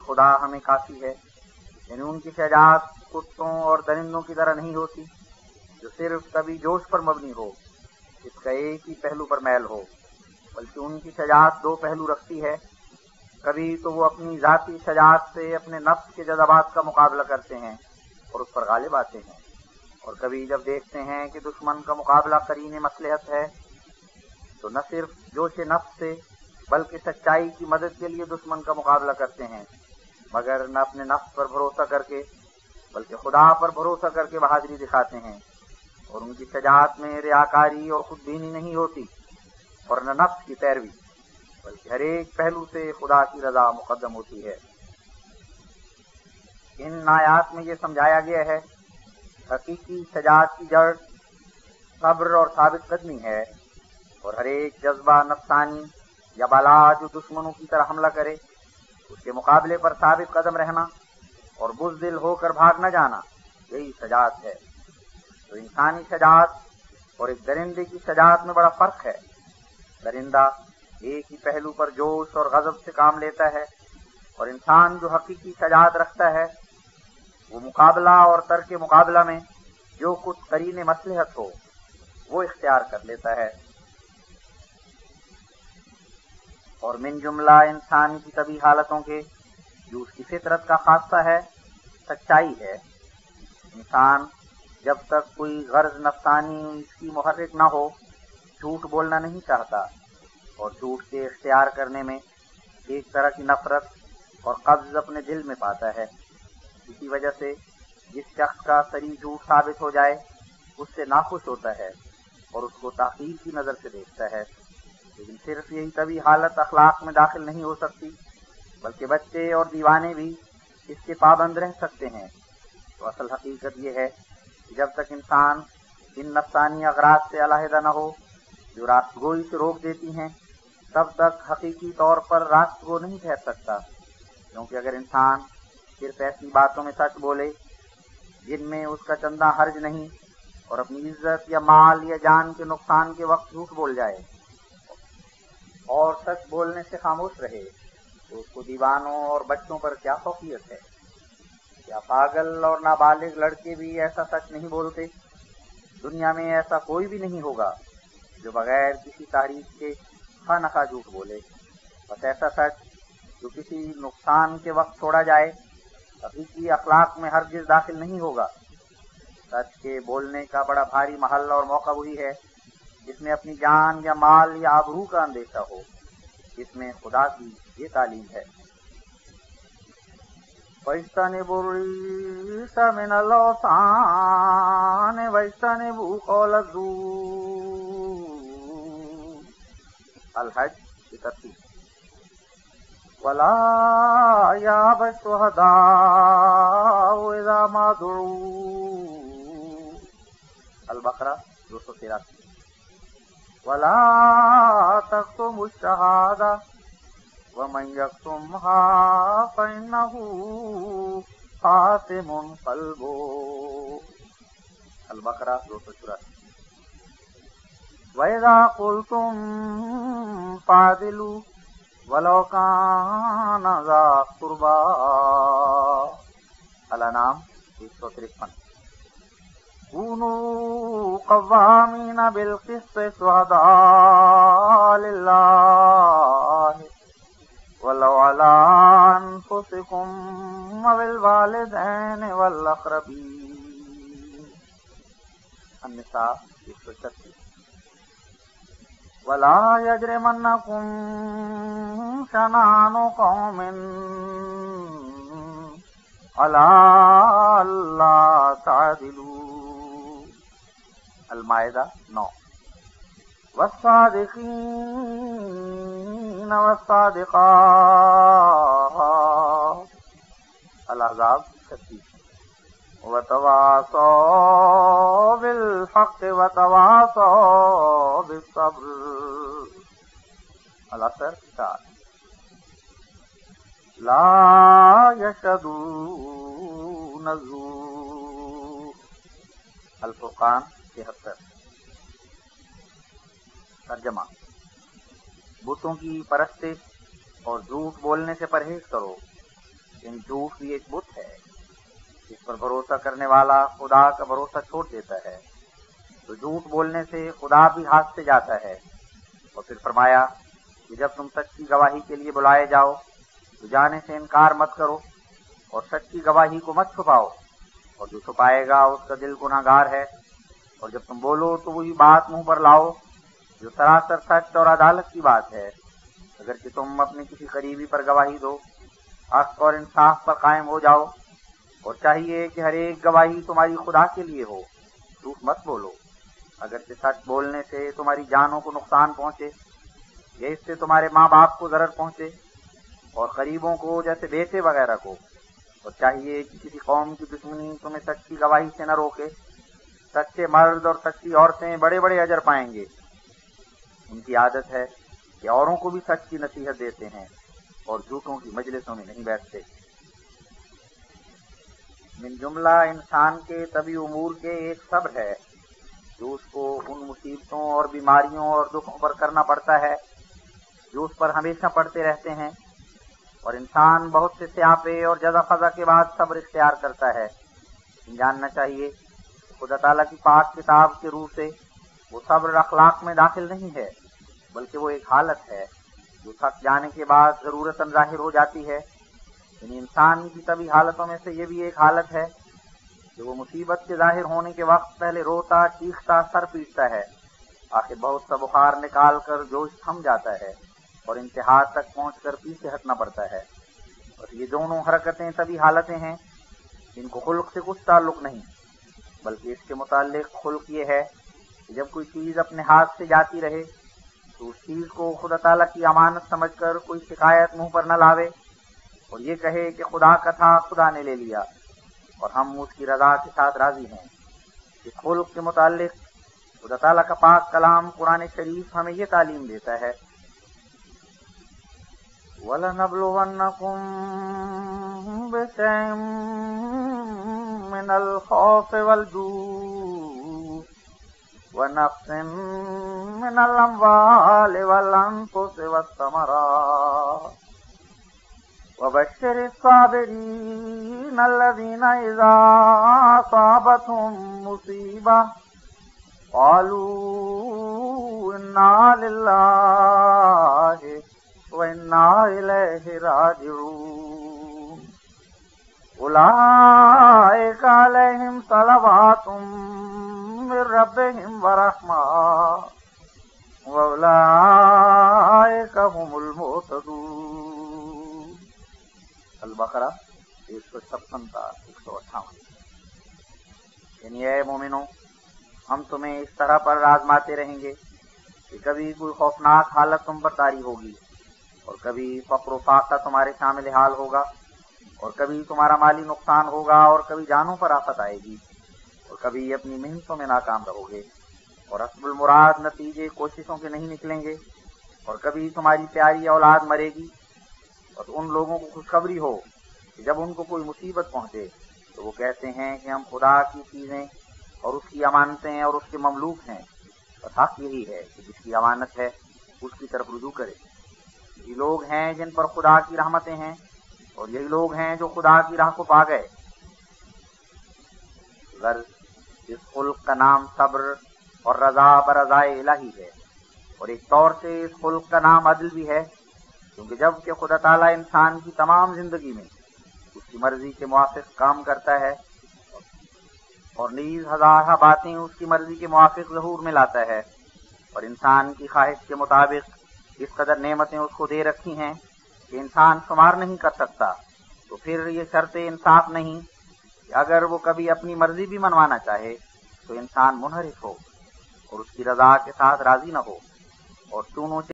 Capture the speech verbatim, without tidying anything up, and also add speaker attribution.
Speaker 1: خدا ہمیں کافی ہے، یعنی ان کی شجاعت کتوں اور درندوں کی طرح نہیں ہوتی جو صرف کبھی جوش پر مبنی ہو، اس کا ایک ہی پہلو پر میل ہو، بلکہ ان کی شجاعت دو پہلو رکھتی ہے۔ کبھی تو وہ اپنی ذاتی شجاعت سے اپنے نفس کے جذبات کا مقابلہ کرتے ہیں اور اس پر غالب آتے ہیں، اور کبھی جب دیکھتے ہیں کہ دشمن کا مقابلہ قرین مصلحت ہے تو نہ صرف جوش نفس سے بلکہ سچائی کی مدد کے لیے دشمن کا مقابلہ کرتے ہیں، مگر نہ اپنے نفس پر بھروسہ کر کے بلکہ خدا پر بھروسہ کر کے بہادری دکھاتے ہیں، اور ان کی شجاعت میں ریاکاری اور خود بینی نہیں ہوتی اور نہ نفس کی پیروی، بلکہ ہر ایک پہلو سے خدا کی رضا مقدم ہوتی ہے۔ ان آیات میں یہ سمجھایا گیا ہے حقیقی شجاعت کی جڑ صبر اور ثابت قدمی ہے، اور ہر ایک جذبہ نفسانی یا بالا جو دشمنوں کی طرح حملہ کرے اس کے مقابلے پر ثابت قدم رہنا اور بزدل ہو کر بھاگ نہ جانا، یہی شجاعت ہے۔ تو انسانی شجاعت اور ایک درندے کی شجاعت میں بڑا فرق ہے۔ درندہ ایک ہی پہلو پر جوش اور غضب سے کام لیتا ہے، اور انسان جو حقیقی شجاعت رکھتا ہے وہ مقابلہ اور ترک مقابلہ میں جو کچھ قرین مصلحت ہو وہ اختیار کر لیتا ہے۔ اور من جملہ انسان کی طبی حالتوں کے جو اس کی فطرت کا خاصہ ہے سچائی ہے۔ انسان جب تک کوئی غرض نفسانی اس کی محرک نہ ہو جھوٹ بولنا نہیں چاہتا، اور جھوٹ کے اختیار کرنے میں ایک طرح کی نفرت اور قبض اپنے دل میں پاتا ہے۔ اسی وجہ سے جس شخص کا صریح جھوٹ ثابت ہو جائے اس سے ناخوش ہوتا ہے اور اس کو تحقیر کی نظر سے دیکھتا ہے، لیکن صرف یہی طبی حالت اخلاق میں داخل نہیں ہو سکتی بلکہ بچے اور دیوانے بھی اس کے پابند رہ سکتے ہیں۔ تو اصل حقیقت یہ ہے کہ جب تک انسان ان نفسانی اغراض سے علیحدہ نہ ہو جو راست گوئی سے روک دیتی ہیں تب تک حقیقی طور پر راست گو نہیں ٹھہر سکتا، کیونکہ اگر انسان صرف ایسی باتوں میں سچ بولے جن میں اس کا چندہ حرج نہیں اور اپنی عزت یا مال یا جان کے نقصان کے وقت جھوٹ بول جائے اور سچ بولنے سے خاموش رہے تو اس کو دیوانوں اور بچوں پر کیا فوقیت ہے؟ کیا پاگل اور نابالغ لڑکے بھی ایسا سچ نہیں بولتے؟ دنیا میں ایسا کوئی بھی نہیں ہوگا جو بغیر کسی تاریخ کے خواہ نخواہ جھوٹ بولے، بس ایسا سچ جو کسی نقصان کے وقت چھوڑا جائے حقیقی اخلاق میں ہرگز داخل نہیں ہوگا۔ سچ کے بولنے کا بڑا بھاری محل اور موقع وہی ہے جس میں اپنی جان یا مال یا آبرو کا اندیشہ ہو، جس میں خدا کی یہ تعلیم ہے۔ وَاجْتَنِبُوا الرِّجْسَ مِنَ الْأَوْثَانِ وَاجْتَنِبُوا قَوْلَ الزُّورِ۔ الحج کی ترتیب۔ وَلَا يَأْبَ الشُّهَدَاءُ إِذَا مَا دُعُوا۔ البقرہ دو سو تراسی۔ وَلَا تَكْتُمُوا الشَّهَادَةَ وَمَنْ يَكْتُمْهَا فَإِنَّهُ آثِمٌ قَلْبُهُ۔ البقرہ دو سو چوراسی۔ وَإِذَا قُلْتُمْ فَاعْدِلُوا وَلَوْ كَانَ ذَا قُرْبَىٰ۔ الانعام ایک سو ترپن۔ كُونُوا قَوَّامِينَ بِالْقِسْطِ شُهَدَاءَ لِلَّهِ وَلَوْ عَلَىٰ أَنفُسِكُمْ أَوِ الْوَالِدَيْنِ وَالْأَقْرَبِينَ۔ النساء ایک سو چھتیس۔ وَلَا يَجْرِمَنَّكُمْ شَنَآنُ قَوْمٍ عَلَىٰ أَلَّا تَعْدِلُوا۔ المائدہ نو۔ وَالصَّادِقِينَ وَالصَّادِقَاتِ۔ الاحزاب چھتیس۔ وَتَوَاصَوْا بِالْحَقِّ وَتَوَاصَوْا بِالصَّبْرِ۔ العصر چار۔ لَا يَشْهَدُونَ الزُّورَ۔ الفرقان تہتر۔ ترجمہ۔ بتوں کی پرستش اور جھوٹ بولنے سے پرہیز کرو، लेकिन झूठ भी एक बुत है। इस पर भरोसा करने वाला खुदा का भरोसा छोड़ देता है तो झूठ बोलने से खुदा भी हाथ से जाता है। और फिर फरमाया कि जब तुम सच्ची गवाही के लिए बुलाए जाओ तो जाने से इनकार मत करो और सच्ची गवाही को मत छुपाओ, और जो छुपाएगा उसका दिल गुनाहगार है। और जब तुम बोलो तो वही बात मुंह पर लाओ जो सरासर सच और अदालत की बात है। अगर कि तुम अपने किसी करीबी पर गवाही दो, हक और इंसाफ पर कायम हो जाओ, और चाहिए कि हर एक गवाही तुम्हारी खुदा के लिए हो। झूठ मत बोलो, अगर कि सच बोलने से तुम्हारी जानों को नुकसान पहुंचे या इससे तुम्हारे माँ बाप को जरर पहुंचे और करीबों को जैसे बेटे वगैरह को। और चाहिए कि किसी कौम की दुश्मनी तुम्हें सच्ची गवाही से न रोके। सच्चे मर्द और सच्ची औरतें बड़े बड़े अजर पाएंगे। उनकी आदत है कि औरों को भी सच की नसीहत देते हैं और झूठों की मजलिसों में नहीं बैठते। मिन जुमला इंसान के तभी उमूर के एक सब्र है जो उसको उन मुसीबतों और बीमारियों और दुखों पर करना पड़ता है जो उस पर हमेशा पड़ते रहते हैं। और इंसान बहुत से स्यापे और जजा फजा के बाद सब्र इख्तियार करता है। जानना चाहिए खुदा ताला की पाक किताब के रूह से वो सब्र अखलाक में दाखिल नहीं है, बल्कि वो एक हालत है जो थक जाने के बाद जरूरतन जाहिर हो जाती है। इन इंसान की तभी हालतों में से ये भी एक हालत है कि वो मुसीबत के जाहिर होने के वक्त पहले रोता, चीखता, सर पीटता है, आखिर बहुत सा बुखार निकाल कर जोश थम जाता है और इंतहा तक पहुंचकर पीछे हटना पड़ता है। और ये दोनों हरकतें तभी हालतें हैं इनको खुल्क से कुछ ताल्लुक नहीं, बल्कि इसके मुताल्लिक खुल्क ये है कि जब कोई चीज अपने हाथ से जाती रहे तो उस चीज को खुदा ताला की अमानत समझकर कोई शिकायत मुंह पर न लावे और ये कहे कि खुदा का था, खुदा ने ले लिया और हम उसकी रजा के साथ राजी हैं। इस खुल्क के मुताल्लिक खुदा ताला का पाक कलाम कुरान शरीफ हमें ये तालीम देता है, वलनब्लुवन्नकुम बिशैइन मिनल खौफ वल जू' व नफ्सिन मिनल अम्वाल वल अनफुस वस्समरात वबश्शिरिस साबिरीन अल्लज़ीना इज़ा असाबतहुम मुसीबा क़ालू इन्ना लिल्लाहि व इन्ना इलैहि राजिऊन उलाइका अलैहिम सलवातुम मिर रब्बिहिम व रहमा व उलाइका हुमुल मुहतदून। अल-बकरा एक सौ छप्पन का एक सौ अट्ठावन। यानी ऐ मोमिनो, हम तुम्हें इस तरह पर आजमाते रहेंगे कि कभी कोई खौफनाक हालत तुम पर तारी होगी और कभी फक्र फाका तुम्हारे शामिल हाल होगा और कभी तुम्हारा माली नुकसान होगा और कभी जानों पर आफत आएगी और कभी अपनी मेहनतों में नाकाम रहोगे और असबुल मुराद नतीजे कोशिशों के नहीं निकलेंगे और कभी तुम्हारी प्यारी औलाद मरेगी। और उन लोगों को खुशखबरी हो कि जब उनको कोई मुसीबत पहुंचे तो वो कहते हैं कि हम खुदा की चीजें और उसकी अमानतें और उसके ममलूक हैं। और हक यही है कि जिसकी अमानत है उसकी तरफ रुजू करे। ये लोग हैं जिन पर खुदा की रहमतें हैं और यही लोग हैं जो खुदा की राह को पा गए। गर्ज इस खुल्क का नाम सब्र और रजा बरज़ाए इलाही है और एक तौर से इस खुल्क का नाम अदल भी है, क्योंकि जब कि खुदा ताला इंसान की तमाम जिंदगी में उसकी मर्जी के मुआफिक काम करता है और नीज हजारा बातें उसकी मर्जी के मुआफिक ज़हूर में लाता है और इंसान की ख्वाहिश के मुताबिक इस कदर नेमतें उसको दे रखी हैं कि इंसान शुमार नहीं कर सकता, तो फिर ये शर्त इंसाफ नहीं कि अगर वो कभी अपनी मर्जी भी मनवाना चाहे तो इंसान मुनहरिफ हो और उसकी रजा के साथ राजी न हो और चूनों